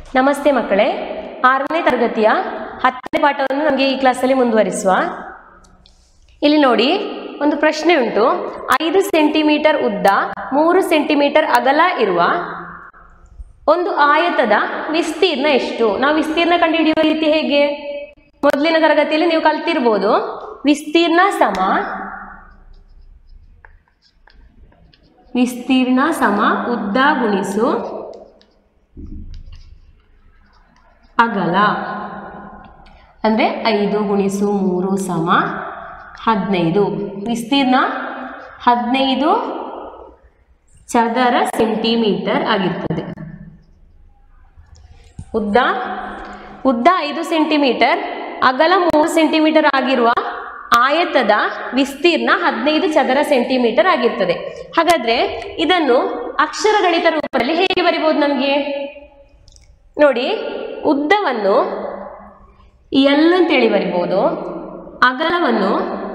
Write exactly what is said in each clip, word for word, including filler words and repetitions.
ನಮಸ್ತೆ ಮಕ್ಕಳೇ, ಆರನೇ ತರಗತಿಯ ಹತ್ತನೇ ಪಾಠವನ್ನು ನಮಗೆ ಈ ಕ್ಲಾಸಲ್ಲಿ ಮುಂದುವರಿಸುವ. ಇಲ್ಲಿ ನೋಡಿ, ಒಂದು ಪ್ರಶ್ನೆ ಉಂಟು. ಐದು ಸೆಂಟಿಮೀಟರ್ ಉದ್ದ, ಮೂರು ಸೆಂಟಿಮೀಟರ್ ಅಗಲ ಇರುವ ಒಂದು ಆಯತದ ವಿಸ್ತೀರ್ಣ ಎಷ್ಟು? ನಾವು ವಿಸ್ತೀರ್ಣ ಕಂಡುಹಿಡಿಯುವ ರೀತಿ ಹೇಗೆ? ಮೊದಲಿನ ತರಗತಿಯಲ್ಲಿ ನೀವು ಕಲ್ತಿರ್ಬೋದು. ವಿಸ್ತೀರ್ಣ ಸಮ ವಿಸ್ತೀರ್ಣ ಸಮ ಉದ್ದ ಗುಣಿಸು ಅಗಲ. ಅಂದರೆ ಐದು ಗುಣಿಸು ಮೂರು ಸಮ ಹದಿನೈದು. ವಿಸ್ತೀರ್ಣ ಹದಿನೈದು ಚದರ ಸೆಂಟಿಮೀಟರ್ ಆಗಿರ್ತದೆ. ಉದ್ದ ಉದ್ದ ಐದು ಸೆಂಟಿಮೀಟರ್, ಅಗಲ ಮೂರು ಸೆಂಟಿಮೀಟರ್ ಆಗಿರುವ ಆಯತದ ವಿಸ್ತೀರ್ಣ ಹದಿನೈದು ಚದರ ಸೆಂಟಿಮೀಟರ್ ಆಗಿರ್ತದೆ. ಹಾಗಾದ್ರೆ ಇದನ್ನು ಅಕ್ಷರಗಣಿತ ರೂಪದಲ್ಲಿ ಹೇಗೆ ಬರಿಬಹುದು? ನಮಗೆ ನೋಡಿ, ಉದ್ದವನ್ನು ಎಲ್ ಅಂತೇಳಿ ಬರಿಬಹುದು, ಅಗಲವನ್ನು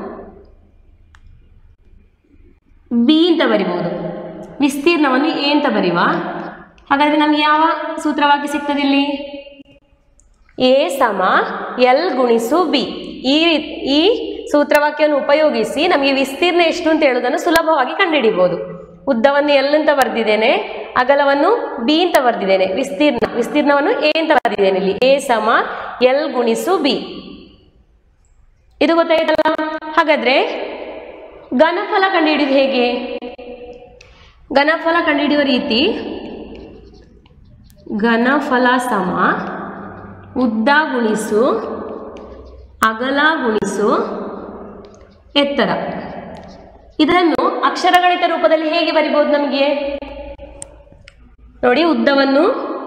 ಬಿ ಅಂತ ಬರಿಬಹುದು, ವಿಸ್ತೀರ್ಣವನ್ನು ಎ ಅಂತ ಬರೆಯುವ. ಹಾಗಾದ್ರೆ ನಮ್ಗೆ ಯಾವ ಸೂತ್ರವಾಗಿ ಸಿಗ್ತದೆ ಇಲ್ಲಿ? ಎ ಸಮ ಎಲ್ ಗುಣಿಸು ಬಿ. ಈ ಈ ಸೂತ್ರವಾಕ್ಯವನ್ನು ಉಪಯೋಗಿಸಿ ನಮಗೆ ವಿಸ್ತೀರ್ಣ ಎಷ್ಟು ಅಂತ ಹೇಳುವುದನ್ನು ಸುಲಭವಾಗಿ ಕಂಡುಹಿಡಿಬಹುದು. ಉದ್ದವನ್ನು ಎಲ್ ಅಂತ ಬರೆದಿದ್ದೇನೆ, ಅಗಲವನ್ನು ಬಿ ಅಂತ ಬರೆದಿದ್ದೇನೆ, ವಿಸ್ತೀರ್ಣ ವಿಸ್ತೀರ್ಣವನ್ನು ಎ ಅಂತ ಬರೆದಿದ್ದೇನೆ. ಇಲ್ಲಿ ಎ ಸಮ ಎಲ್ ಗುಣಿಸು ಬಿ. ಇದು ಗೊತ್ತಾಯ್ತಲ್ಲ? ಹಾಗಾದ್ರೆ ಘನಫಲ ಕಂಡುಹಿಡಿಯುವುದು ಹೇಗೆ? ಘನಫಲ ಕಂಡುಹಿಡಿಯುವ ರೀತಿ, ಘನಫಲ ಸಮ ಉದ್ದ ಗುಣಿಸು ಅಗಲ ಗುಣಿಸು ಎತ್ತರ. ಇದನ್ನು ಅಕ್ಷರಗಣಿತ ರೂಪದಲ್ಲಿ ಹೇಗೆ ಬರಿಬಹುದು? ನಮಗೆ ನೋಡಿ, ಉದ್ದವನ್ನು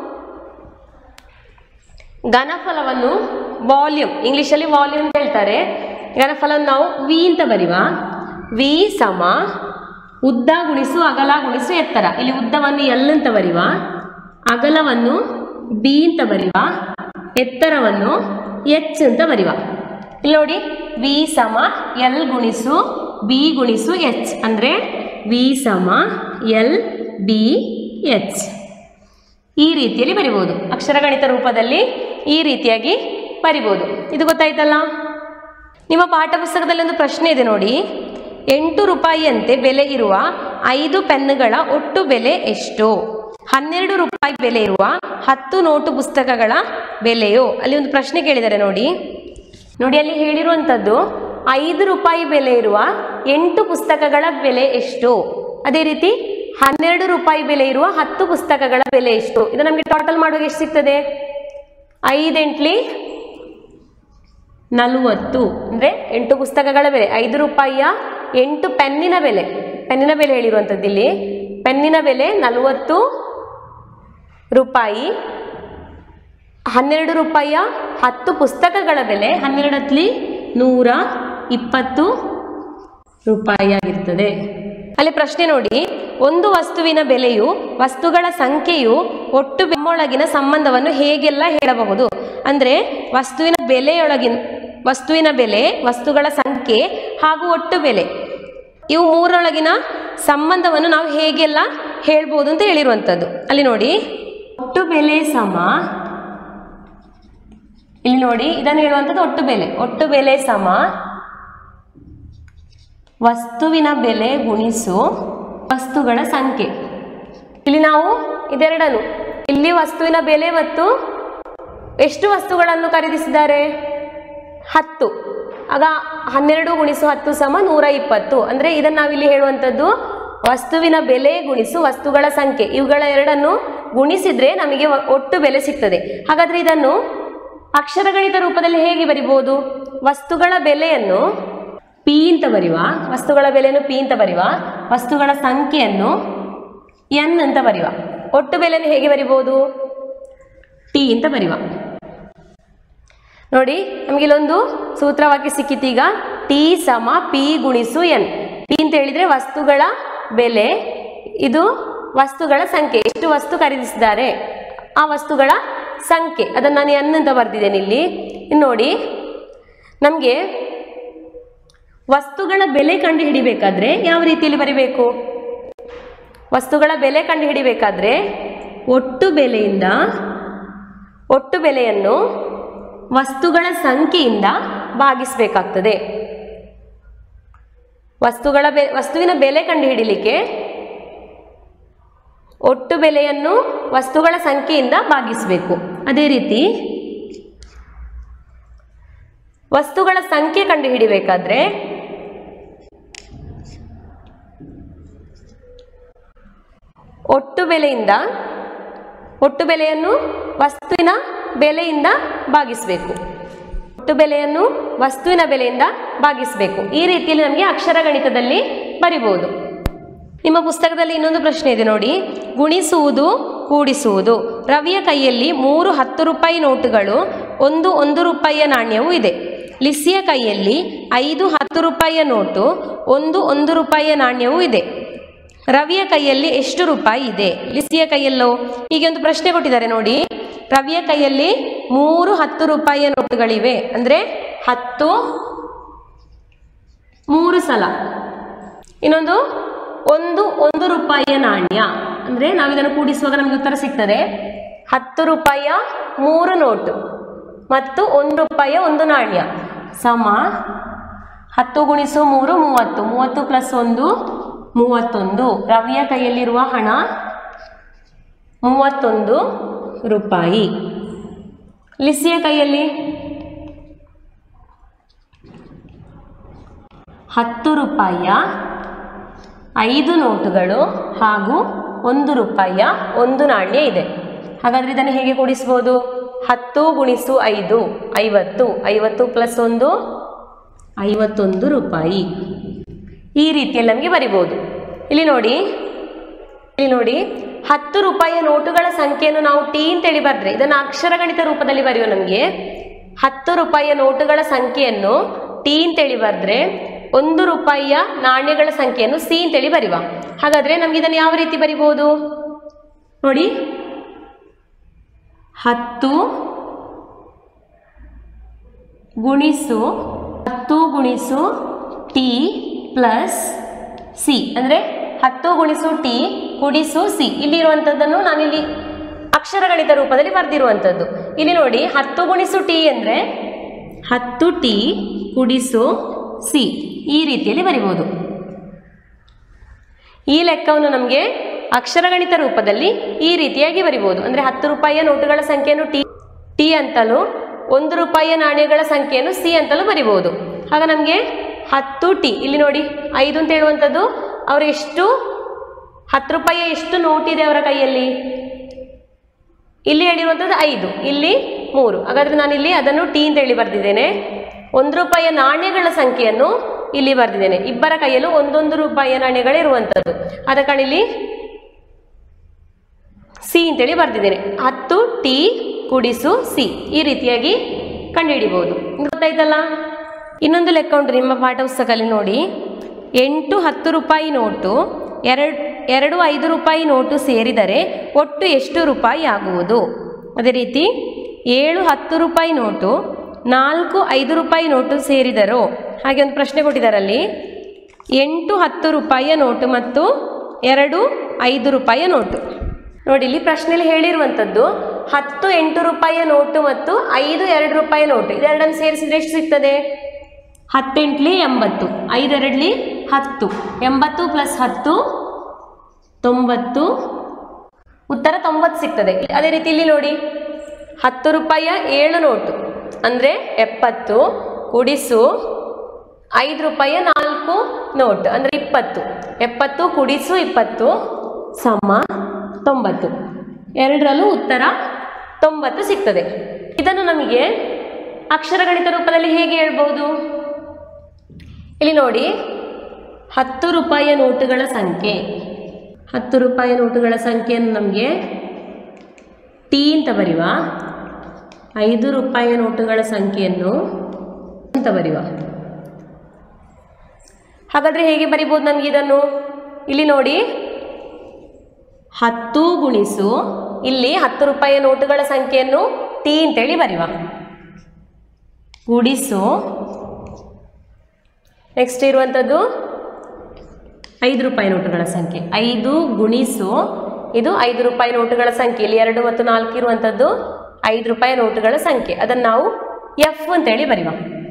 ಘನಫಲವನ್ನು ವಾಲ್ಯೂಮ್, ಇಂಗ್ಲಿಷಲ್ಲಿ ವಾಲ್ಯೂಮ್ ಅಂತ ಹೇಳ್ತಾರೆ. ಘನಫಲವನ್ನು ನಾವು ವಿ ಅಂತ ಬರೆಯುವ. ವಿ ಸಮ ಉದ್ದ ಗುಣಿಸು ಅಗಲ ಗುಣಿಸು ಎತ್ತರ. ಇಲ್ಲಿ ಉದ್ದವನ್ನು ಎಲ್ ಅಂತ ಬರೆಯುವ, ಅಗಲವನ್ನು ಬಿ ಅಂತ ಬರೆಯುವ, ಎತ್ತರವನ್ನು ಎಚ್ ಅಂತ ಬರೆಯುವ. ಇಲ್ಲಿ ನೋಡಿ, ವಿ ಸಮ ಎಲ್ ಗುಣಿಸು ಬಿ ಗುಣಿಸು ಎಚ್. ಅಂದರೆ ವಿ ಸಮ ಎಲ್ ಬಿ ಎಚ್. ಈ ರೀತಿಯಲ್ಲಿ ಬರಿಬಹುದು. ಅಕ್ಷರಗಣಿತ ರೂಪದಲ್ಲಿ ಈ ರೀತಿಯಾಗಿ ಬರಿಬಹುದು. ಇದು ಗೊತ್ತಾಯ್ತಲ್ಲ? ನಿಮ್ಮ ಪಾಠ ಪುಸ್ತಕದಲ್ಲಿ ಒಂದು ಪ್ರಶ್ನೆ ಇದೆ ನೋಡಿ. ಎಂಟು ರೂಪಾಯಿಯಂತೆ ಬೆಲೆ ಇರುವ ಐದು ಪೆನ್ನುಗಳ ಒಟ್ಟು ಬೆಲೆ ಎಷ್ಟು? ಹನ್ನೆರಡು ರೂಪಾಯಿ ಬೆಲೆ ಇರುವ ಹತ್ತು ನೋಟು ಪುಸ್ತಕಗಳ ಬೆಲೆಯೋ? ಅಲ್ಲಿ ಒಂದು ಪ್ರಶ್ನೆ ಕೇಳಿದ್ದಾರೆ ನೋಡಿ. ನೋಡಿ, ಅಲ್ಲಿ ಹೇಳಿರುವಂಥದ್ದು ಐದು ರೂಪಾಯಿ ಬೆಲೆ ಇರುವ ಎಂಟು ಪುಸ್ತಕಗಳ ಬೆಲೆ ಎಷ್ಟು, ಅದೇ ರೀತಿ ಹನ್ನೆರಡು ರೂಪಾಯಿ ಬೆಲೆ ಇರುವ ಹತ್ತು ಪುಸ್ತಕಗಳ ಬೆಲೆ ಎಷ್ಟು. ಇದು ನಮಗೆ ಟೋಟಲ್ ಮಾಡುವಾಗ ಎಷ್ಟು ಸಿಗ್ತದೆ? ಐದೆಂಟ್ಲಿ ನಲವತ್ತು. ಅಂದರೆ ಎಂಟು ಪುಸ್ತಕಗಳ ಬೆಲೆ, ಐದು ರೂಪಾಯಿಯ ಎಂಟು ಪೆನ್ನಿನ ಬೆಲೆ, ಪೆನ್ನಿನ ಬೆಲೆ ಹೇಳಿರುವಂಥದ್ದು ಇಲ್ಲಿ. ಪೆನ್ನಿನ ಬೆಲೆ ನಲವತ್ತು ರೂಪಾಯಿ. ಹನ್ನೆರಡು ರೂಪಾಯಿಯ ಹತ್ತು ಪುಸ್ತಕಗಳ ಬೆಲೆ ಹನ್ನೆರಡತ್ಲಿ ನೂರ ಇಪ್ಪತ್ತು ರೂಪಾಯಿ ಆಗಿರ್ತದೆ. ಅಲ್ಲಿ ಪ್ರಶ್ನೆ ನೋಡಿ, ಒಂದು ವಸ್ತುವಿನ ಬೆಲೆಯು ವಸ್ತುಗಳ ಸಂಖ್ಯೆಯು ಒಟ್ಟು ಬೆಲೆಯೊಳಗಿನ ಸಂಬಂಧವನ್ನು ಹೇಗೆಲ್ಲ ಹೇಳಬಹುದು? ಅಂದರೆ ವಸ್ತುವಿನ ಬೆಲೆಯೊಳಗಿನ ವಸ್ತುವಿನ ಬೆಲೆ, ವಸ್ತುಗಳ ಸಂಖ್ಯೆ ಹಾಗೂ ಒಟ್ಟು ಬೆಲೆ, ಇವು ಮೂರರೊಳಗಿನ ಸಂಬಂಧವನ್ನು ನಾವು ಹೇಗೆಲ್ಲ ಹೇಳ್ಬೋದು ಅಂತ ಹೇಳಿರುವಂಥದ್ದು. ಅಲ್ಲಿ ನೋಡಿ, ಒಟ್ಟು ಬೆಲೆ ಸಮ, ಇಲ್ಲಿ ನೋಡಿ ಇದನ್ನು ಹೇಳುವಂಥದ್ದು ಒಟ್ಟು ಬೆಲೆ. ಒಟ್ಟು ಬೆಲೆ ಸಮ ವಸ್ತುವಿನ ಬೆಲೆ ಗುಣಿಸು ವಸ್ತುಗಳ ಸಂಖ್ಯೆ. ಇಲ್ಲಿ ನಾವು ಇದೆರಡನ್ನು, ಇಲ್ಲಿ ವಸ್ತುವಿನ ಬೆಲೆ ಮತ್ತು ಎಷ್ಟು ವಸ್ತುಗಳನ್ನು ಖರೀದಿಸಿದ್ದಾರೆ? ಹತ್ತು. ಆಗ ಹನ್ನೆರಡು ಗುಣಿಸು ಹತ್ತು ಸಮ ನೂರ ಇಪ್ಪತ್ತು. ಅಂದರೆ ಇದನ್ನು ನಾವಿಲ್ಲಿ ಹೇಳುವಂಥದ್ದು ವಸ್ತುವಿನ ಬೆಲೆ ಗುಣಿಸು ವಸ್ತುಗಳ ಸಂಖ್ಯೆ. ಇವುಗಳ ಎರಡನ್ನು ಗುಣಿಸಿದ್ರೆ ನಮಗೆ ಒಟ್ಟು ಬೆಲೆ ಸಿಗ್ತದೆ. ಹಾಗಾದರೆ ಇದನ್ನು ಅಕ್ಷರಗಣಿತ ರೂಪದಲ್ಲಿ ಹೇಗೆ ಬರಿಬಹುದು? ವಸ್ತುಗಳ ಬೆಲೆಯನ್ನು ಪಿ ಅಂತ ಬರೆಯುವ, ವಸ್ತುಗಳ ಬೆಲೆಯನ್ನು ಪಿ ಅಂತ ಬರೆಯುವ, ವಸ್ತುಗಳ ಸಂಖ್ಯೆಯನ್ನು ಎನ್ ಅಂತ ಬರೆಯುವ. ಒಟ್ಟು ಬೆಲೆಯನ್ನು ಹೇಗೆ ಬರಿಬಹುದು? ಟಿ ಅಂತ ಬರೆಯುವ. ನೋಡಿ, ನಮಗೆ ಇಲ್ಲೊಂದು ಸೂತ್ರವಾಕ್ಯ ಸಿಕ್ಕಿತೀಗ. ಟಿ ಸಮ ಪಿ ಗುಣಿಸು ಎನ್. ಪಿ ಅಂತ ಹೇಳಿದ್ರೆ ವಸ್ತುಗಳ ಬೆಲೆ, ಇದು ವಸ್ತುಗಳ ಸಂಖ್ಯೆ, ಎಷ್ಟು ವಸ್ತು ಖರೀದಿಸಿದ್ದಾರೆ ಆ ವಸ್ತುಗಳ ಸಂಖ್ಯೆ, ಅದನ್ನು ನಾನು ಎನ್ ಅಂತ ಬರೆದಿದ್ದೇನೆ ಇಲ್ಲಿ. ಇನ್ನು ನೋಡಿ, ನಮಗೆ ವಸ್ತುಗಳ ಬೆಲೆ ಕಂಡು ಹಿಡಿಬೇಕಾದ್ರೆ ಯಾವ ರೀತಿಯಲ್ಲಿ ಬರಿಬೇಕು? ವಸ್ತುಗಳ ಬೆಲೆ ಕಂಡು ಹಿಡಿಬೇಕಾದ್ರೆ ಒಟ್ಟು ಬೆಲೆಯಿಂದ ಒಟ್ಟು ಬೆಲೆಯನ್ನು ವಸ್ತುಗಳ ಸಂಖ್ಯೆಯಿಂದ ಭಾಗಿಸಬೇಕಾಗ್ತದೆ. ವಸ್ತುಗಳ ಬೆ ವಸ್ತುವಿನ ಬೆಲೆ ಕಂಡುಹಿಡಿಯಲಿಕ್ಕೆ ಒಟ್ಟು ಬೆಲೆಯನ್ನು ವಸ್ತುಗಳ ಸಂಖ್ಯೆಯಿಂದ ಭಾಗಿಸಬೇಕು. ಅದೇ ರೀತಿ ವಸ್ತುಗಳ ಸಂಖ್ಯೆ ಕಂಡುಹಿಡಿಯಬೇಕಾದ್ರೆ ಒಟ್ಟು ಬೆಲೆಯಿಂದ ಒಟ್ಟು ಬೆಲೆಯನ್ನು ವಸ್ತುವಿನ ಬೆಲೆಯಿಂದ ಭಾಗಿಸಬೇಕು. ಒಟ್ಟು ಬೆಲೆಯನ್ನು ವಸ್ತುವಿನ ಬೆಲೆಯಿಂದ ಭಾಗಿಸಬೇಕು. ಈ ರೀತಿಯಲ್ಲಿ ನಮಗೆ ಅಕ್ಷರ ಗಣಿತದಲ್ಲಿ ಬರಿಬಹುದು. ನಿಮ್ಮ ಪುಸ್ತಕದಲ್ಲಿ ಇನ್ನೊಂದು ಪ್ರಶ್ನೆ ಇದೆ ನೋಡಿ. ಗುಣಿಸುವುದು, ಕೂಡಿಸುವುದು. ರವಿಯ ಕೈಯಲ್ಲಿ ಮೂರು ಹತ್ತು ರೂಪಾಯಿ ನೋಟುಗಳು, ಒಂದು ಒಂದು ರೂಪಾಯಿಯ ನಾಣ್ಯವೂ ಇದೆ. ಲಿಸಿಯ ಕೈಯಲ್ಲಿ ಐದು ಹತ್ತು ರೂಪಾಯಿಯ ನೋಟು, ಒಂದು ಒಂದು ರೂಪಾಯಿಯ ನಾಣ್ಯವೂ ಇದೆ. ರವಿಯ ಕೈಯಲ್ಲಿ ಎಷ್ಟು ರೂಪಾಯಿ ಇದೆ? ಲಿಸಿಯ ಕೈಯಲ್ಲೋ? ಹೀಗೆ ಒಂದು ಪ್ರಶ್ನೆ ಕೊಟ್ಟಿದ್ದಾರೆ ನೋಡಿ. ರವಿಯ ಕೈಯಲ್ಲಿ ಮೂರು ಹತ್ತು ರೂಪಾಯಿಯ ನೋಟುಗಳಿವೆ ಅಂದರೆ ಹತ್ತು ಮೂರು ಸಲ. ಇನ್ನೊಂದು ಒಂದು ಒಂದು ರೂಪಾಯಿಯ ನಾಣ್ಯ ಅಂದರೆ ನಾವು ಇದನ್ನು ಕೂಡಿಸುವಾಗ ನಮಗೆ ಉತ್ತರ ಸಿಗ್ತದೆ. ಹತ್ತು ರೂಪಾಯಿಯ ಮೂರು ನೋಟು ಮತ್ತು ಒಂದು ರೂಪಾಯಿಯ ಒಂದು ನಾಣ್ಯ ಸಮ ಹತ್ತು ಗುಣಿಸು ಮೂರು ಮೂವತ್ತು. ಮೂವತ್ತು ಪ್ಲಸ್ ಒಂದು ಮೂವತ್ತೊಂದು. ರವಿಯ ಕೈಯಲ್ಲಿರುವ ಹಣ ಮೂವತ್ತೊಂದು ರೂಪಾಯಿ. ಲಿಸಿಯ ಕೈಯಲ್ಲಿ ಹತ್ತು ರೂಪಾಯಿಯ ಐದು ನೋಟುಗಳು ಹಾಗೂ ಒಂದು ರೂಪಾಯಿಯ ಒಂದು ನಾಣ್ಯ ಇದೆ. ಹಾಗಾದರೆ ಇದನ್ನು ಹೇಗೆ ಕೂಡಿಸ್ಬೋದು? ಹತ್ತು ಗುಣಿಸು ಐದು ಐವತ್ತು. ಐವತ್ತು ಪ್ಲಸ್ ಒಂದು ಐವತ್ತೊಂದು ರೂಪಾಯಿ. ಈ ರೀತಿಯಲ್ಲಿ ನಮಗೆ ಬರಿಬೋದು. ಇಲ್ಲಿ ನೋಡಿ ಇಲ್ಲಿ ನೋಡಿ ಹತ್ತು ರೂಪಾಯಿಯ ನೋಟುಗಳ ಸಂಖ್ಯೆಯನ್ನು ನಾವು ಟಿ ಅಂತೇಳಿ ಬರೆದ್ರೆ ಇದನ್ನು ಅಕ್ಷರಗಣಿತ ರೂಪದಲ್ಲಿ ಬರೆಯುವ. ನಮಗೆ ಹತ್ತು ರೂಪಾಯಿಯ ನೋಟುಗಳ ಸಂಖ್ಯೆಯನ್ನು ಟಿ ಅಂತೇಳಿ ಬರೆದ್ರೆ ಒಂದು ರೂಪಾಯಿಯ ನಾಣ್ಯಗಳ ಸಂಖ್ಯೆಯನ್ನು ಸಿ ಅಂತೇಳಿ ಬರೆಯುವ. ಹಾಗಾದರೆ ನಮ್ಗೆ ಇದನ್ನು ಯಾವ ರೀತಿ ಬರಿಬೋದು ನೋಡಿ. ಹತ್ತು ಗುಣಿಸು ಹತ್ತು ಗುಣಿಸು ಟಿ ಪ್ಲಸ್ ಸಿ ಅಂದರೆ ಹತ್ತು ಗುಣಿಸು ಟಿ ಗುಣಿಸು ಸಿ. ಇಲ್ಲಿ ಇರುವಂಥದ್ದನ್ನು ನಾನಿಲ್ಲಿ ಅಕ್ಷರಗಣಿತ ರೂಪದಲ್ಲಿ ಬರೆದಿರುವಂಥದ್ದು. ಇಲ್ಲಿ ನೋಡಿ ಹತ್ತು ಗುಣಿಸು ಟಿ ಅಂದರೆ ಹತ್ತು ಟಿ ಗುಣಿಸು ಸಿ. ಈ ರೀತಿಯಲ್ಲಿ ಬರಿಬೋದು. ಈ ಲೆಕ್ಕವನ್ನು ನಮಗೆ ಅಕ್ಷರಗಣಿತ ರೂಪದಲ್ಲಿ ಈ ರೀತಿಯಾಗಿ ಬರಿಬೋದು. ಅಂದರೆ ಹತ್ತು ರೂಪಾಯಿಯ ನೋಟುಗಳ ಸಂಖ್ಯೆಯನ್ನು ಟಿ ಟಿ ಅಂತಲೂ ಒಂದು ರೂಪಾಯಿಯ ನಾಣ್ಯಗಳ ಸಂಖ್ಯೆಯನ್ನು ಸಿ ಅಂತಲೂ ಬರಿಬೋದು. ಆಗ ನಮಗೆ ಹತ್ತು ಟಿ ಇಲ್ಲಿ ನೋಡಿ ಐದು ಅಂತ ಹೇಳುವಂಥದ್ದು ಅವರು ಎಷ್ಟು ಹತ್ತು ರೂಪಾಯಿಯ ಎಷ್ಟು ನೋಟ್ ಇದೆ ಅವರ ಕೈಯಲ್ಲಿ. ಇಲ್ಲಿ ಹೇಳಿರುವಂಥದ್ದು ಐದು, ಇಲ್ಲಿ ಮೂರು. ಹಾಗಾದರೆ ನಾನಿಲ್ಲಿ ಅದನ್ನು ಟಿ ಅಂತ ಹೇಳಿ ಬರೆದಿದ್ದೇನೆ. ಒಂದು ರೂಪಾಯಿಯ ನಾಣ್ಯಗಳ ಸಂಖ್ಯೆಯನ್ನು ಇಲ್ಲಿ ಬರೆದಿದ್ದೇನೆ. ಇಬ್ಬರ ಕೈಯಲ್ಲೂ ಒಂದೊಂದು ರೂಪಾಯಿಯ ನಾಣ್ಯಗಳಿರುವಂಥದ್ದು. ಆದ ಕಾರಣ ಇಲ್ಲಿ ಸಿ ಅಂತೇಳಿ ಬರೆದಿದ್ದೇನೆ. ಹತ್ತು ಟಿ ಕುಡಿಸು ಸಿ. ಈ ರೀತಿಯಾಗಿ ಕಂಡುಹಿಡಿಬಹುದು. ಗೊತ್ತಾಯ್ತಲ್ಲ. ಇನ್ನೊಂದು ಲೆಕ್ಕ ಉಂಟು ನಿಮ್ಮ ಪಾಠ ಪುಸ್ತಕದಲ್ಲಿ ನೋಡಿ. ಎಂಟು ಹತ್ತು ರೂಪಾಯಿ ನೋಟು ಎರಡು ಎರಡು ಐದು ರೂಪಾಯಿ ನೋಟು ಸೇರಿದರೆ ಒಟ್ಟು ಎಷ್ಟು ರೂಪಾಯಿ ಆಗುವುದು? ಅದೇ ರೀತಿ ಏಳು ಹತ್ತು ರೂಪಾಯಿ ನೋಟು ನಾಲ್ಕು ಐದು ರೂಪಾಯಿ ನೋಟು ಸೇರಿದರೋ? ಹಾಗೆ ಒಂದು ಪ್ರಶ್ನೆ ಕೊಟ್ಟಿದ್ದಾರಲ್ಲಿ. ಎಂಟು ಹತ್ತು ರೂಪಾಯಿಯ ನೋಟು ಮತ್ತು ಎರಡು ಐದು ರೂಪಾಯಿಯ ನೋಟು. ನೋಡಿ ಇಲ್ಲಿ ಪ್ರಶ್ನೆಯಲ್ಲಿ ಹೇಳಿರುವಂಥದ್ದು ಹತ್ತು ಎಂಟು ರೂಪಾಯಿಯ ನೋಟು ಮತ್ತು ಐದು ಎರಡು ರೂಪಾಯಿ ನೋಟು ಇದೆರಡನ್ನು ಸೇರಿಸಿದ್ರೆ ಎಷ್ಟು ಸಿಗ್ತದೆ? ಹತ್ತೆಂಟ್ಲಿ ಎಂಬತ್ತು, ಐದೆರಡ್ಲಿ ಹತ್ತು, ಎಂಬತ್ತು ಪ್ಲಸ್ ಹತ್ತು ತೊಂಬತ್ತು, ಉತ್ತರ ತೊಂಬತ್ತು ಸಿಗ್ತದೆ. ಅದೇ ರೀತಿ ಇಲ್ಲಿ ನೋಡಿ ಹತ್ತು ರೂಪಾಯಿಯ ಏಳು ನೋಟು ಅಂದರೆ ಎಪ್ಪತ್ತು ಕುಡಿಸು ಐದು ರೂಪಾಯಿಯ ನಾಲ್ಕು ನೋಟು ಅಂದರೆ ಇಪ್ಪತ್ತು. ಎಪ್ಪತ್ತು ಕುಡಿಸು ಇಪ್ಪತ್ತು ಸಮ ತೊಂಬತ್ತು. ಎರಡರಲ್ಲೂ ಉತ್ತರ ತೊಂಬತ್ತು ಸಿಗ್ತದೆ. ಇದನ್ನು ನಮಗೆ ಅಕ್ಷರಗಣಿತ ರೂಪದಲ್ಲಿ ಹೇಗೆ ಹೇಳ್ಬೋದು? ಇಲ್ಲಿ ನೋಡಿ ಹತ್ತು ರೂಪಾಯಿಯ ನೋಟುಗಳ ಸಂಖ್ಯೆ ಹತ್ತು ರೂಪಾಯಿ ನೋಟುಗಳ ಸಂಖ್ಯೆಯನ್ನು ನಮಗೆ ಟಿ ಅಂತ ಬರೆಯುವ. ಐದು ರೂಪಾಯಿಯ ನೋಟುಗಳ ಸಂಖ್ಯೆಯನ್ನು ಅಂತ ಬರೆಯುವ. ಹಾಗಾದರೆ ಹೇಗೆ ಬರಿಬೋದು ನಮಗೆ ಇದನ್ನು? ಇಲ್ಲಿ ನೋಡಿ ಹತ್ತು ಗುಣಿಸು ಇಲ್ಲಿ ಹತ್ತು ರೂಪಾಯಿಯ ನೋಟುಗಳ ಸಂಖ್ಯೆಯನ್ನು ಟಿ ಅಂತೇಳಿ ಬರೆಯುವ. ಗುಣಿಸು ನೆಕ್ಸ್ಟ್ ಇರುವಂಥದ್ದು ಐದು ರೂಪಾಯಿ ನೋಟುಗಳ ಸಂಖ್ಯೆ. ಐದು ಗುಣಿಸು ಇದು ಐದು ರೂಪಾಯಿ ನೋಟುಗಳ ಸಂಖ್ಯೆ. ಇಲ್ಲಿ ಎರಡು ಮತ್ತು ನಾಲ್ಕು ಇರುವಂಥದ್ದು ಐದು ರೂಪಾಯಿ ನೋಟುಗಳ ಸಂಖ್ಯೆ. ಅದನ್ನು ನಾವು ಎಫ್ ಅಂತೇಳಿ ಬರೆಯುವ.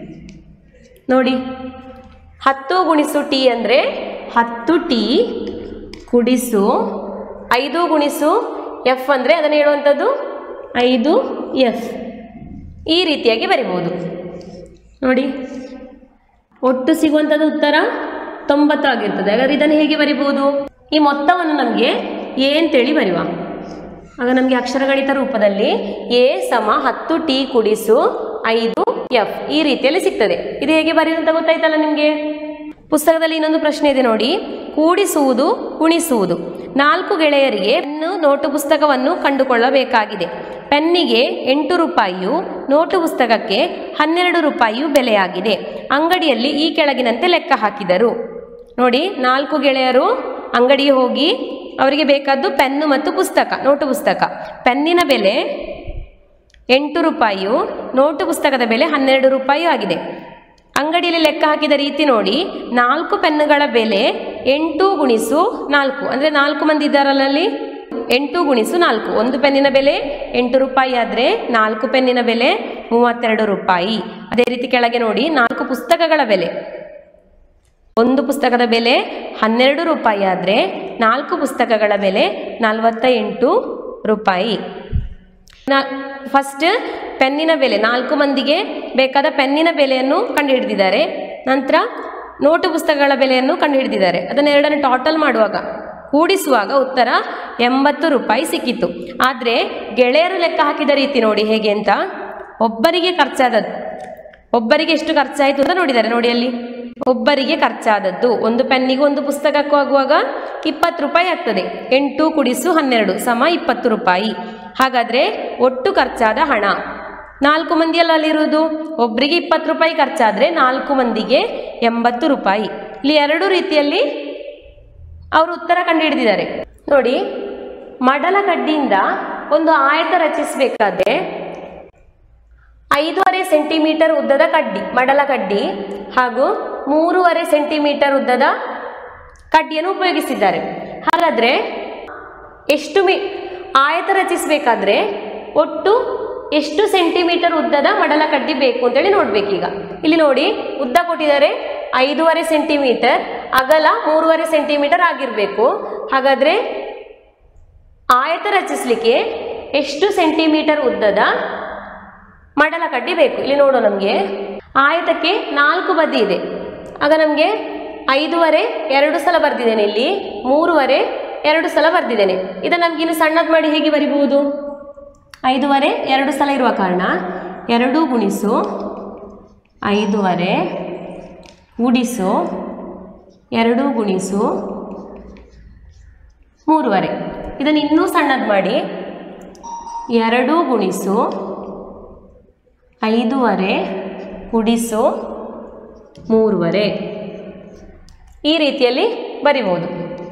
ನೋಡಿ, ಹತ್ತು ಗುಣಿಸು ಟಿ ಅಂದರೆ ಹತ್ತು ಟಿ ಕುಡಿಸು ಐದು ಗುಣಿಸು ಎಫ್ ಅಂದರೆ ಅದನ್ನು ಹೇಳುವಂಥದ್ದು ಐದು ಎಫ್. ಈ ರೀತಿಯಾಗಿ ಬರಿಬೋದು. ನೋಡಿ, ಒಟ್ಟು ಸಿಗುವಂಥದ್ದು ಉತ್ತರ ತೊಂಬತ್ತು ಆಗಿರ್ತದೆ. ಹಾಗಾದ್ರೆ ಇದನ್ನು ಹೇಗೆ ಬರಿಬೋದು? ಈ ಮೊತ್ತವನ್ನು ನಮಗೆ ಎ ಅಂತೇಳಿ ಬರೆಯುವ. ಆಗ ನಮಗೆ ಅಕ್ಷರಗಣಿತ ರೂಪದಲ್ಲಿ ಎ ಸಮ ಹತ್ತು ಟಿ ಕುಡಿಸು ಐದು ಎಫ್ ಈ ರೀತಿಯಲ್ಲಿ ಸಿಗ್ತದೆ. ಇದು ಹೇಗೆ ಬರೆಯುವುದು ಅಂತ ಗೊತ್ತಾಯ್ತಲ್ಲ ನಿಮಗೆ. ಪುಸ್ತಕದಲ್ಲಿ ಇನ್ನೊಂದು ಪ್ರಶ್ನೆ ಇದೆ ನೋಡಿ. ಕೂಡಿಸುವುದು ಗುಣಿಸುವುದು. ನಾಲ್ಕು ಗೆಳೆಯರಿಗೆ ಪೆನ್ನು ನೋಟು ಪುಸ್ತಕವನ್ನು ಕಂಡುಕೊಳ್ಳಬೇಕಾಗಿದೆ. ಪೆನ್ನಿಗೆ ಎಂಟು ರೂಪಾಯಿಯು, ನೋಟು ಪುಸ್ತಕಕ್ಕೆ ಹನ್ನೆರಡು ರೂಪಾಯಿಯು ಬೆಲೆಯಾಗಿದೆ. ಅಂಗಡಿಯಲ್ಲಿ ಈ ಕೆಳಗಿನಂತೆ ಲೆಕ್ಕ ಹಾಕಿದರು. ನೋಡಿ, ನಾಲ್ಕು ಗೆಳೆಯರು ಅಂಗಡಿಗೆ ಹೋಗಿ ಅವರಿಗೆ ಬೇಕಾದ್ದು ಪೆನ್ನು ಮತ್ತು ಪುಸ್ತಕ, ನೋಟು ಪುಸ್ತಕ. ಪೆನ್ನಿನ ಬೆಲೆ ಎಂಟು ರೂಪಾಯಿಯು, ನೋಟು ಪುಸ್ತಕದ ಬೆಲೆ ಹನ್ನೆರಡು ರೂಪಾಯಿಯು ಆಗಿದೆ. ಅಂಗಡಿಯಲ್ಲಿ ಲೆಕ್ಕ ಹಾಕಿದ ರೀತಿ ನೋಡಿ. ನಾಲ್ಕು ಪೆನ್ನುಗಳ ಬೆಲೆ ಎಂಟು ಗುಣಿಸು ನಾಲ್ಕು ಅಂದರೆ ನಾಲ್ಕು ಮಂದಿ ಇದ್ದಾರಲ್ಲಿ ಎಂಟು ಗುಣಿಸು ನಾಲ್ಕು. ಒಂದು ಪೆನ್ನಿನ ಬೆಲೆ ಎಂಟು ರೂಪಾಯಿ ಆದರೆ ನಾಲ್ಕು ಪೆನ್ನಿನ ಬೆಲೆ ಮೂವತ್ತೆರಡು ರೂಪಾಯಿ. ಅದೇ ರೀತಿ ಕೆಳಗೆ ನೋಡಿ, ನಾಲ್ಕು ಪುಸ್ತಕಗಳ ಬೆಲೆ. ಒಂದು ಪುಸ್ತಕದ ಬೆಲೆ ಹನ್ನೆರಡು ರೂಪಾಯಿ ಆದರೆ ನಾಲ್ಕು ಪುಸ್ತಕಗಳ ಬೆಲೆ ನಲವತ್ತ ಎಂಟು ರೂಪಾಯಿ. ನಾ ಫಸ್ಟ್ ಪೆನ್ನಿನ ಬೆಲೆ, ನಾಲ್ಕು ಮಂದಿಗೆ ಬೇಕಾದ ಪೆನ್ನಿನ ಬೆಲೆಯನ್ನು ಕಂಡುಹಿಡಿದಿದ್ದಾರೆ. ನಂತರ ನೋಟು ಪುಸ್ತಕಗಳ ಬೆಲೆಯನ್ನು ಕಂಡುಹಿಡಿದಿದ್ದಾರೆ. ಅದನ್ನೆರಡನ್ನು ಟೋಟಲ್ ಮಾಡುವಾಗ, ಕೂಡಿಸುವಾಗ ಉತ್ತರ ಎಂಬತ್ತು ರೂಪಾಯಿ ಸಿಕ್ಕಿತ್ತು. ಆದರೆ ಗೆಳೆಯರು ಲೆಕ್ಕ ಹಾಕಿದ ರೀತಿ ನೋಡಿ ಹೇಗೆ ಅಂತ. ಒಬ್ಬರಿಗೆ ಖರ್ಚಾದದ್ದು, ಒಬ್ಬರಿಗೆ ಎಷ್ಟು ಖರ್ಚಾಯಿತು ಅಂತ ನೋಡಿದ್ದಾರೆ. ನೋಡಿ ಅಲ್ಲಿ ಒಬ್ಬರಿಗೆ ಖರ್ಚಾದದ್ದು ಒಂದು ಪೆನ್ನಿಗೂ ಒಂದು ಪುಸ್ತಕಕ್ಕೂ ಆಗುವಾಗ ಇಪ್ಪತ್ತು ರೂಪಾಯಿ ಆಗ್ತದೆ. ಎಂಟು ಕುಡಿಸು ಹನ್ನೆರಡು ಸಮ ಇಪ್ಪತ್ತು ರೂಪಾಯಿ. ಹಾಗಾದರೆ ಒಟ್ಟು ಖರ್ಚಾದ ಹಣ ನಾಲ್ಕು ಮಂದಿಯಲ್ಲ ಅಲ್ಲಿರುವುದು. ಒಬ್ಬರಿಗೆ ಇಪ್ಪತ್ತು ರೂಪಾಯಿ ಖರ್ಚಾದರೆ ನಾಲ್ಕು ಮಂದಿಗೆ ಎಂಬತ್ತು ರೂಪಾಯಿ. ಇಲ್ಲಿ ಎರಡು ರೀತಿಯಲ್ಲಿ ಅವರು ಉತ್ತರ ಕಂಡುಹಿಡಿದಿದ್ದಾರೆ. ನೋಡಿ, ಮಡಲ ಕಡ್ಡಿಯಿಂದ ಒಂದು ಆಯತ ರಚಿಸಬೇಕಾದ್ರೆ ಐದೂವರೆ ಸೆಂಟಿಮೀಟರ್ ಉದ್ದದ ಕಡ್ಡಿ, ಮಡಲ ಕಡ್ಡಿ ಹಾಗೂ ಮೂರುವರೆ ಸೆಂಟಿಮೀಟರ್ ಉದ್ದದ ಕಡ್ಡಿಯನ್ನು ಉಪಯೋಗಿಸಿದ್ದಾರೆ. ಹಾಗಾದರೆ ಎಷ್ಟು ಮೀ ಆಯತ ರಚಿಸಬೇಕಾದ್ರೆ ಒಟ್ಟು ಎಷ್ಟು ಸೆಂಟಿಮೀಟರ್ ಉದ್ದದ ಮಡಲ ಕಡ್ಡಿ ಬೇಕು ಅಂತೇಳಿ ನೋಡ್ಬೇಕೀಗ. ಇಲ್ಲಿ ನೋಡಿ, ಉದ್ದ ಕೊಟ್ಟಿದ್ದಾರೆ ಐದೂವರೆ ಸೆಂಟಿಮೀಟರ್, ಅಗಲ ಮೂರುವರೆ ಸೆಂಟಿಮೀಟರ್ ಆಗಿರಬೇಕು. ಹಾಗಾದರೆ ಆಯತ ರಚಿಸಲಿಕ್ಕೆ ಎಷ್ಟು ಸೆಂಟಿಮೀಟರ್ ಉದ್ದದ ಮಡಲ ಕಡ್ಡಿ ಬೇಕು? ಇಲ್ಲಿ ನೋಡೋ, ನಮಗೆ ಆಯತಕ್ಕೆ ನಾಲ್ಕು ಬದಿ ಇದೆ. ಆಗ ನಮಗೆ ಐದೂವರೆ ಎರಡು ಸಲ ಬರೆದಿದ್ದೇನೆ, ಇಲ್ಲಿ ಮೂರುವರೆ ಎರಡು ಸಲ ಬರೆದಿದ್ದೇನೆ. ಇದನ್ನು ನಮ್ಗೆ ಇನ್ನು ಸಣ್ಣದು ಮಾಡಿ ಹೇಗೆ ಬರಿಬಹುದು? ಐದೂವರೆ ಎರಡು ಸಲ ಇರುವ ಕಾರಣ ಎರಡು ಗುಣಿಸು ಐದೂವರೆ ಗುಣಿಸು ಎರಡು ಗುಣಿಸು ಮೂರುವರೆ. ಇದನ್ನು ಇನ್ನೂ ಸಣ್ಣದು ಮಾಡಿ ಎರಡು ಗುಣಿಸು ಐದೂವರೆ ಗುಣಿಸು ಮೂರುವರೆ ಈ ರೀತಿಯಲ್ಲಿ ಬರಿಬೋದು.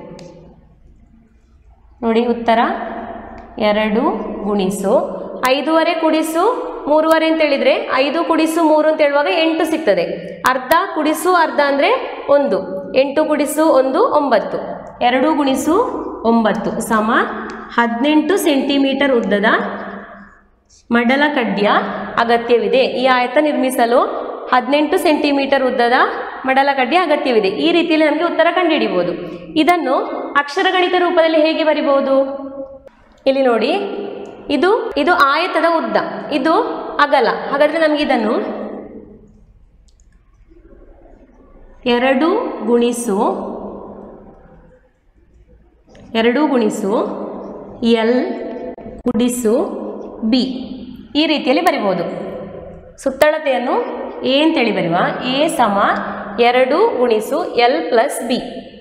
ನೋಡಿ, ಉತ್ತರ ಎರಡು ಗುಣಿಸು ಐದೂವರೆ ಕುಡಿಸು ಮೂರುವರೆ ಅಂತ ಹೇಳಿದರೆ ಐದು ಕುಡಿಸು ಮೂರು ಅಂತ ಹೇಳುವಾಗ ಎಂಟು ಸಿಗ್ತದೆ. ಅರ್ಧ ಕುಡಿಸು ಅರ್ಧ ಅಂದರೆ ಒಂದು. ಎಂಟು ಕುಡಿಸು ಒಂದು ಒಂಬತ್ತು. ಎರಡು ಗುಣಿಸು ಒಂಬತ್ತು ಸಮ ಹದಿನೆಂಟು ಸೆಂಟಿಮೀಟರ್ ಉದ್ದದ ಮಡಲ ಕಡ್ಡಿಯ ಅಗತ್ಯವಿದೆ. ಈ ಆಯತ ನಿರ್ಮಿಸಲು ಹದಿನೆಂಟು ಸೆಂಟಿಮೀಟರ್ ಉದ್ದದ ಮಡಲ ಕಡ್ಡಿಯ ಅಗತ್ಯವಿದೆ. ಈ ರೀತಿಯಲ್ಲಿ ನಮಗೆ ಉತ್ತರ ಕಂಡುಹಿಡಿಯಬಹುದು. ಇದನ್ನು ಅಕ್ಷರಗಣಿತ ರೂಪದಲ್ಲಿ ಹೇಗೆ ಬರಿಬಹುದು? ಇಲ್ಲಿ ನೋಡಿ, ಇದು ಇದು ಆಯತದ ಉದ್ದ, ಇದು ಅಗಲ. ಹಾಗಾದರೆ ನಮಗೆ ಇದನ್ನು ಎರಡು ಗುಣಿಸು ಎರಡು ಗುಣಿಸು ಎಲ್ ಗುಣಿಸು ಬಿ ಈ ರೀತಿಯಲ್ಲಿ ಬರಿಬೋದು. ಸುತ್ತಳತೆಯನ್ನು ಎ ಅಂತೇಳಿ ಬರೆಯುವ. ಎ ಸಮ ಎರಡು ಗುಣಿಸು ಎಲ್ ಪ್ಲಸ್ ಬಿ.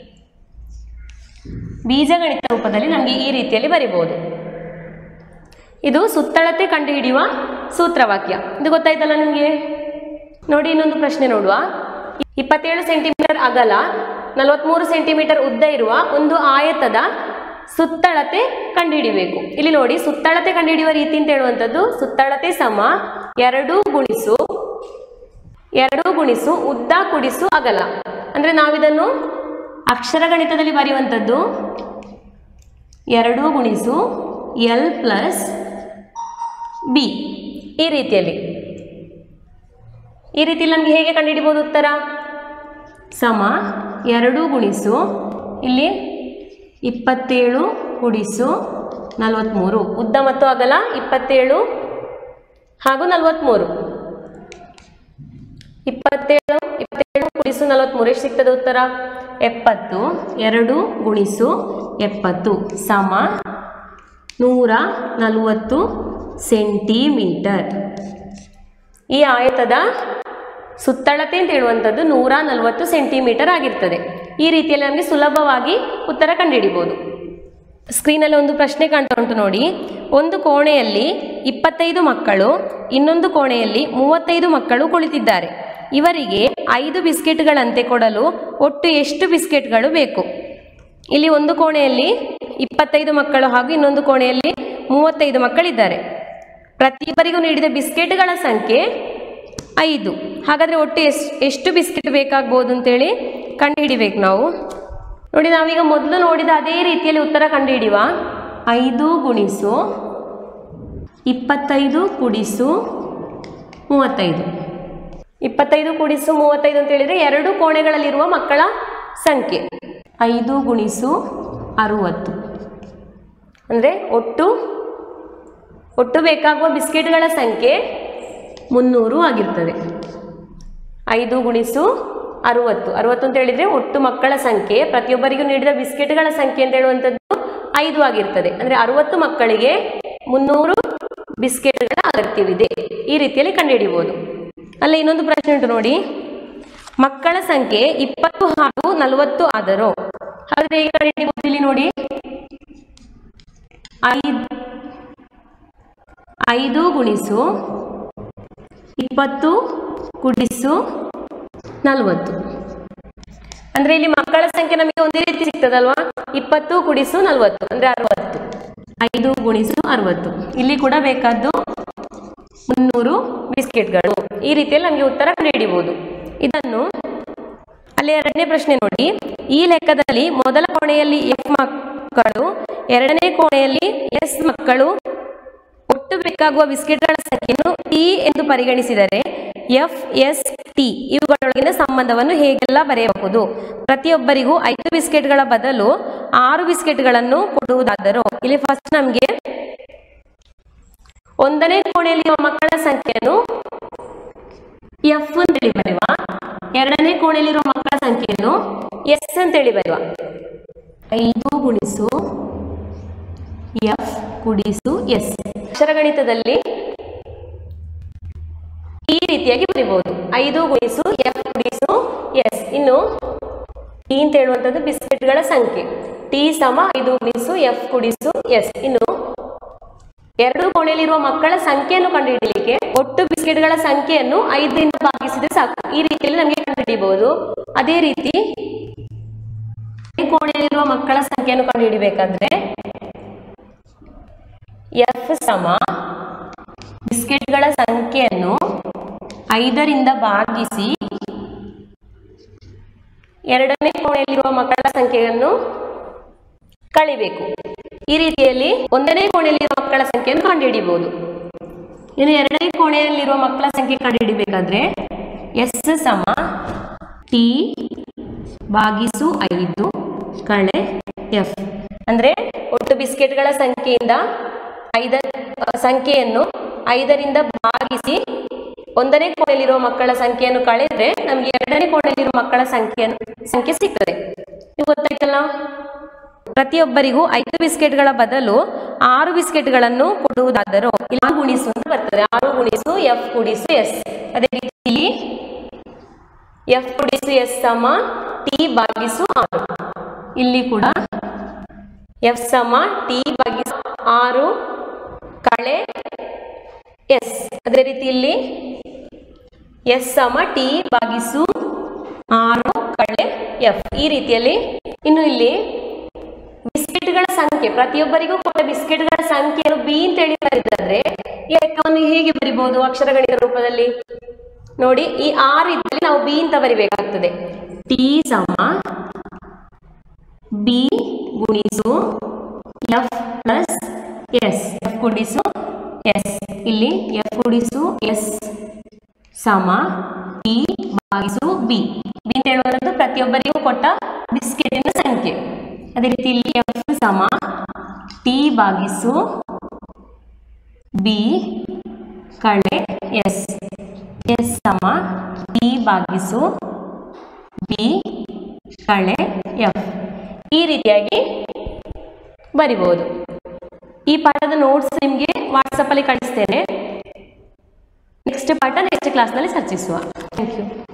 ಬೀಜಗಣಿತ ರೂಪದಲ್ಲಿ ನಮಗೆ ಈ ರೀತಿಯಲ್ಲಿ ಬರಿಬೋದು. ಇದು ಸುತ್ತಳತೆ ಕಂಡುಹಿಡಿಯುವ ಸೂತ್ರವಾಕ್ಯ. ಇದು ಗೊತ್ತಾಯ್ತಲ್ಲ ನಿಮಗೆ. ನೋಡಿ, ಇನ್ನೊಂದು ಪ್ರಶ್ನೆ ನೋಡುವ. ಇಪ್ಪತ್ತೇಳು ಸೆಂಟಿಮೀಟರ್ ಅಗಲ ನಲವತ್ತ್ಮೂರು ಸೆಂಟಿಮೀಟರ್ ಉದ್ದ ಇರುವ ಒಂದು ಆಯತದ ಸುತ್ತಳತೆ ಕಂಡುಹಿಡಿಯಬೇಕು. ಇಲ್ಲಿ ನೋಡಿ, ಸುತ್ತಳತೆ ಕಂಡುಹಿಡಿಯುವ ರೀತಿ ಅಂತ ಹೇಳುವಂಥದ್ದು ಸುತ್ತಳತೆ ಸಮ ಎರಡು ಗುಣಿಸು ಎರಡು ಗುಣಿಸು ಉದ್ದ ಕುಡಿಸು ಅಗಲ. ಅಂದರೆ ನಾವಿದನ್ನು ಅಕ್ಷರಗಣಿತದಲ್ಲಿ ಬರೆಯುವಂಥದ್ದು ಎರಡು ಗುಣಿಸು ಎಲ್ ಪ್ಲಸ್ ಬಿ. ಈ ರೀತಿಯಲ್ಲಿ ಈ ರೀತಿಯಲ್ಲಿ ನಮಗೆ ಹೇಗೆ ಕಂಡುಹಿಡಿಬೋದು ಉತ್ತರ? ಸಮ ಎರಡು ಗುಣಿಸು ಇಲ್ಲಿ ಇಪ್ಪತ್ತೇಳು ಗುಣಿಸು ನಲವತ್ತ್ಮೂರು. ಉದ್ದ ಮತ್ತು ಅಗಲ ಇಪ್ಪತ್ತೇಳು ಹಾಗೂ ನಲವತ್ತ್ಮೂರು. ಇಪ್ಪತ್ತೇಳು ಇಪ್ಪತ್ತೇಳು ಗುಣಿಸು ನಲವತ್ತ್ಮೂರು ಎಷ್ಟು ಸಿಗ್ತದೆ ಉತ್ತರ? ಎಪ್ಪತ್ತು. ಎರಡು ಗುಣಿಸು ಎಪ್ಪತ್ತು ಸಮ ನೂರ ನಲವತ್ತು ಸೆಂಟಿಮೀಟರ್. ಈ ಆಯತದ ಸುತ್ತಳತೆ ಅಂತ ಹೇಳುವಂಥದ್ದು ನೂರ ನಲವತ್ತು ಸೆಂಟಿಮೀಟರ್ ಆಗಿರ್ತದೆ. ಈ ರೀತಿಯಲ್ಲಿ ನಮಗೆ ಸುಲಭವಾಗಿ ಉತ್ತರ ಕಂಡುಹಿಡಿಬೋದು. ಸ್ಕ್ರೀನಲ್ಲಿ ಒಂದು ಪ್ರಶ್ನೆ ಕಾಣ್ತಾ ಉಂಟು ನೋಡಿ. ಒಂದು ಕೋಣೆಯಲ್ಲಿ ಇಪ್ಪತ್ತೈದು ಮಕ್ಕಳು, ಇನ್ನೊಂದು ಕೋಣೆಯಲ್ಲಿ ಮೂವತ್ತೈದು ಮಕ್ಕಳು ಕುಳಿತಿದ್ದಾರೆ. ಇವರಿಗೆ ಐದು ಬಿಸ್ಕೆಟ್ಗಳಂತೆ ಕೊಡಲು ಒಟ್ಟು ಎಷ್ಟು ಬಿಸ್ಕೆಟ್ಗಳು ಬೇಕು? ಇಲ್ಲಿ ಒಂದು ಕೋಣೆಯಲ್ಲಿ ಇಪ್ಪತ್ತೈದು ಮಕ್ಕಳು ಹಾಗೂ ಇನ್ನೊಂದು ಕೋಣೆಯಲ್ಲಿ ಮೂವತ್ತೈದು ಮಕ್ಕಳಿದ್ದಾರೆ. ಪ್ರತಿಯೊಬ್ಬರಿಗೂ ನೀಡಿದ ಬಿಸ್ಕೆಟ್ಗಳ ಸಂಖ್ಯೆ ಐದು. ಹಾಗಾದರೆ ಒಟ್ಟು ಎಷ್ಟು ಎಷ್ಟು ಬಿಸ್ಕೆಟ್ ಬೇಕಾಗ್ಬೋದು ಅಂತೇಳಿ ಕಂಡುಹಿಡಿಬೇಕು ನಾವು. ನೋಡಿ, ನಾವೀಗ ಮೊದಲು ನೋಡಿದ ಅದೇ ರೀತಿಯಲ್ಲಿ ಉತ್ತರ ಕಂಡುಹಿಡಿಯುವ. ಐದು ಗುಣಿಸು ಇಪ್ಪತ್ತೈದು ಕುಡಿಸು ಮೂವತ್ತೈದು. ಇಪ್ಪತ್ತೈದು ಕುಡಿಸು ಮೂವತ್ತೈದು ಅಂತ ಹೇಳಿದರೆ ಎರಡು ಕೋಣೆಗಳಲ್ಲಿರುವ ಮಕ್ಕಳ ಸಂಖ್ಯೆ. ಐದು ಗುಣಿಸು ಅರುವತ್ತು ಅಂದರೆ ಒಟ್ಟು ಒಟ್ಟು ಬೇಕಾಗುವ ಬಿಸ್ಕೆಟ್ಗಳ ಸಂಖ್ಯೆ ಮುನ್ನೂರು ಆಗಿರ್ತದೆ. ಐದು ಗುಣಿಸು ಅರುವತ್ತು ಅರುವತ್ತು ಅಂತ ಹೇಳಿದರೆ ಒಟ್ಟು ಮಕ್ಕಳ ಸಂಖ್ಯೆ, ಪ್ರತಿಯೊಬ್ಬರಿಗೂ ನೀಡಿದ ಬಿಸ್ಕೆಟ್ಗಳ ಸಂಖ್ಯೆ ಅಂತ ಹೇಳುವಂಥದ್ದು ಐದು ಆಗಿರ್ತದೆ. ಅಂದರೆ ಅರುವತ್ತು ಮಕ್ಕಳಿಗೆ ಮುನ್ನೂರು ಬಿಸ್ಕೆಟ್ಗಳ ಅಗತ್ಯವಿದೆ. ಈ ರೀತಿಯಲ್ಲಿ ಕಂಡುಹಿಡಿಯಬಹುದು. ಅಲ್ಲ, ಇನ್ನೊಂದು ಪ್ರಶ್ನೆ ಉಂಟು ನೋಡಿ. ಮಕ್ಕಳ ಸಂಖ್ಯೆ ಇಪ್ಪತ್ತು ಹಾಗೂ ನಲವತ್ತು ಆದರೂ ಹಾಗಾದ್ರೆ ಈಗ ಕಂಡುಹಿಡಿಯಬಹುದು. ಇಲ್ಲಿ ನೋಡಿ, ಐದು ಐದು ಗುಣಿಸು ಇಪ್ಪತ್ತು ಕುಡಿಸು ನಲವತ್ತು. ಅಂದ್ರೆ ಇಲ್ಲಿ ಮಕ್ಕಳ ಸಂಖ್ಯೆ ನಮಗೆ ಒಂದೇ ರೀತಿ ಸಿಗ್ತದಲ್ವಾ? ಇಪ್ಪತ್ತು ಕುಡಿಸು ನಲವತ್ತು ಅಂದ್ರೆ ಅರವತ್ತು. ಐದು ಗುಣಿಸು ಅರವತ್ತು. ಇಲ್ಲಿ ಕೂಡ ಬೇಕಾದ್ದು ಮುನ್ನೂರು ಬಿಸ್ಕೆಟ್ಗಳು. ಈ ರೀತಿಯಲ್ಲಿ ನಮಗೆ ಉತ್ತರ ಕಂಡುಹಿಡಿಯಬಹುದು. ಇದನ್ನು ಅಲ್ಲಿ ಎರಡನೇ ಪ್ರಶ್ನೆ ನೋಡಿ. ಈ ಲೆಕ್ಕದಲ್ಲಿ ಮೊದಲ ಕೋಣೆಯಲ್ಲಿ ಎಫ್ ಮಕ್ಕಳು, ಎರಡನೇ ಕೋಣೆಯಲ್ಲಿ ಎಸ್ ಮಕ್ಕಳು. ಒಟ್ಟು ಬೇಕಾಗುವ ಬಿಸ್ಕೆಟ್ಗಳ ಸಂಖ್ಯೆಯನ್ನು ಟಿ ಎಂದು ಪರಿಗಣಿಸಿದರೆ ಎಫ್ ಎಸ್ ಟಿ ಇವುಗಳೊಳಗಿನ ಸಂಬಂಧವನ್ನು ಹೇಗೆಲ್ಲ ಬರೆಯಬಹುದು? ಪ್ರತಿಯೊಬ್ಬರಿಗೂ ಐದು ಬಿಸ್ಕೆಟ್ಗಳ ಬದಲು ಆರು ಬಿಸ್ಕೆಟ್ಗಳನ್ನು ಕೊಡುವುದಾದರೂ ಇಲ್ಲಿ ಫಸ್ಟ್ ನಮಗೆ ಒಂದನೇ ಕೋಣೆಯಲ್ಲಿರುವ ಮಕ್ಕಳ ಸಂಖ್ಯೆಯನ್ನು ಎಫ್ ಅಂತೇಳಿ ಬರೆಯುವ, ಎರಡನೇ ಕೋಣೆಯಲ್ಲಿರುವ ಮಕ್ಕಳ ಸಂಖ್ಯೆಯನ್ನು ಎಸ್ ಅಂತೇಳಿ ಬರೆಯುವ. ಐದು ಗುಣಿಸು ಎಫ್ ಕುಡಿಸು ಎಸ್. ಅಕ್ಷರಗಣಿತದಲ್ಲಿ ಈ ರೀತಿಯಾಗಿ ಬರೀಬಹುದು. ಐದು ಗುಣಿಸು ಎಫ್ ಕುಡಿಸು ಎಸ್. ಇನ್ನು ಟಿ ಅಂತ ಹೇಳುವಂಥದ್ದು ಬಿಸ್ಕೆಟ್ಗಳ ಸಂಖ್ಯೆ. ಟಿ ಸಮ ಐದು ಗುಣಿಸು ಎಫ್ ಕುಡಿಸು ಎಸ್. ಇನ್ನು ಎರಡು ಕೋಣೆಯಲ್ಲಿರುವ ಮಕ್ಕಳ ಸಂಖ್ಯೆಯನ್ನು ಕಂಡುಹಿಡಿಯಲಿಕ್ಕೆ ಒಟ್ಟು ಬಿಸ್ಕೆಟ್ಗಳ ಸಂಖ್ಯೆಯನ್ನು ಐದರಿಂದ ಭಾಗಿಸಿದ್ರೆ ಸಾಕು. ಈ ರೀತಿಯಲ್ಲಿ ನಮಗೆ ಕಂಡುಹಿಡಿಯಬಹುದು. ಅದೇ ರೀತಿ ಕೋಣೆಯಲ್ಲಿರುವ ಮಕ್ಕಳ ಸಂಖ್ಯೆಯನ್ನು ಕಂಡುಹಿಡಿಯಬೇಕಾದ್ರೆ ಎಫ್ ಸಮ ಬಿಸ್ಕೆಟ್ಗಳ ಸಂಖ್ಯೆಯನ್ನು ಐದರಿಂದ ಭಾಗಿಸಿ ಎರಡನೇ ಕೋಣೆಯಲ್ಲಿರುವ ಮಕ್ಕಳ ಸಂಖ್ಯೆಯನ್ನು ಕಳಿಬೇಕು. ಈ ರೀತಿಯಲ್ಲಿ ಒಂದನೇ ಕೋಣೆಯಲ್ಲಿರುವ ಮಕ್ಕಳ ಸಂಖ್ಯೆಯನ್ನು ಕಂಡುಹಿಡಿಯಬಹುದು. ಇನ್ನು ಎರಡನೇ ಕೋಣೆಯಲ್ಲಿರುವ ಮಕ್ಕಳ ಸಂಖ್ಯೆ ಕಂಡುಹಿಡಿಯಬೇಕಾದ್ರೆ ಎಸ್ ಸಮ ಟಿ ಭಾಗಿಸು ಐದು ಕಳೆ ಎಫ್. ಅಂದ್ರೆ ಒಟ್ಟು ಬಿಸ್ಕೆಟ್ಗಳ ಸಂಖ್ಯೆಯಿಂದ ಐದ ಸಂಖ್ಯೆಯನ್ನು ಐದರಿಂದ ಭಾಗಿಸಿ ಒಂದನೇ ಕೋಣೆಯಲ್ಲಿರುವ ಮಕ್ಕಳ ಸಂಖ್ಯೆಯನ್ನು ಕಳೆದ್ರೆ ನಮಗೆ ಎರಡನೇ ಕೋಣೆಯಲ್ಲಿರುವ ಮಕ್ಕಳ ಸಂಖ್ಯೆ ಸಂಖ್ಯೆ ಸಿಗ್ತದೆ. ನೀವು ಗೊತ್ತಾಯ್ತಲ್ಲ? ಪ್ರತಿಯೊಬ್ಬರಿಗೂ ಐದು ಬಿಸ್ಕೆಟ್ಗಳ ಬದಲು ಆರು ಬಿಸ್ಕೆಟ್ಗಳನ್ನು ಕೊಡುವುದಾದರೂ ಇಲ್ಲ ಗುಣಿಸು ಅಂತ ಬರ್ತದೆ. ಆರು ಗುಣಿಸು ಎಫ್ ಕುಡಿಸು ಎಸ್. ಅದೇ ರೀತಿ ಎಫ್ ಕುಡಿಸು ಎಸ್ ಸಮ ಟಿ ಭಾಗಿಸು ಆರು. ಇಲ್ಲಿ ಕೂಡ ಎಫ್ ಸಮ ಟಿ ಭಾಗಿಸು ಆರು ಕಳೆ ಎಸ್. ಅದೇ ರೀತಿ ಇಲ್ಲಿ ಎಸ್ ಸಮ ಟಿ ಭಾಗಿಸು ಆರು ಕಳೆ ಎಫ್. ಈ ರೀತಿಯಲ್ಲಿ ಇನ್ನು ಇಲ್ಲಿ ಬಿಸ್ಕೆಟ್ಗಳ ಸಂಖ್ಯೆ, ಪ್ರತಿಯೊಬ್ಬರಿಗೂ ಕೊಟ್ಟ ಬಿಸ್ಕೆಟ್ಗಳ ಸಂಖ್ಯೆಯನ್ನು ಬಿ ಅಂತೇಳಿ ಬರೆದಾದ್ರೆ ಈ ಲೆಕ್ಕವನ್ನು ಹೇಗೆ ಬರಿಬಹುದು ಅಕ್ಷರಗಣಿತ ರೂಪದಲ್ಲಿ? ನೋಡಿ, ಈ ಆರ್ ಇದ್ದಲ್ಲಿ ನಾವು ಬಿ ಅಂತ ಬರಿಬೇಕಾಗ್ತದೆ. ಟಿ ಸಮ ಬಿ ಗುಣಿಸು ಎಫ್ ಪ್ಲಸ್ ಎಸ್. ಎಫ್ ಗುಣಿಸು ಎಸ್. ಇಲ್ಲಿ ಎಫ್ ಗುಣಿಸು ಎಸ್ ಸಮ ಟಿ ಭಾಗಿಸು ಬಿ. ಬಿ ಅಂತ ಹೇಳುವಂಥದ್ದು ಪ್ರತಿಯೊಬ್ಬರಿಗೂ ಕೊಟ್ಟ ಬಿಸ್ಕೆಟಿನ ಸಂಖ್ಯೆ. ಅದೇ ರೀತಿ ಇಲ್ಲಿ ಎಫ್ ಸಮ ಟಿ ಭಾಗಿಸು ಬಿ ಕಳೆ ಎಸ್, ಎಸ್ ಸಮ ಟಿ ಭಾಗಿಸು ಬಿ ಕಳೆ ಎಫ್. ಈ ರೀತಿಯಾಗಿ ಬರಿಬಹುದು. ಈ ಪಾಠದ ನೋಟ್ಸ್ ನಿಮಗೆ ವಾಟ್ಸಪ್ ಅಲ್ಲಿ ಕಳಿಸ್ತೇನೆ. ನೆಕ್ಸ್ಟ್ ಪಾಠ ನೆಕ್ಸ್ಟ್ ಕ್ಲಾಸ್ನಲ್ಲಿ ಚರ್ಚಿಸುವ. Thank you.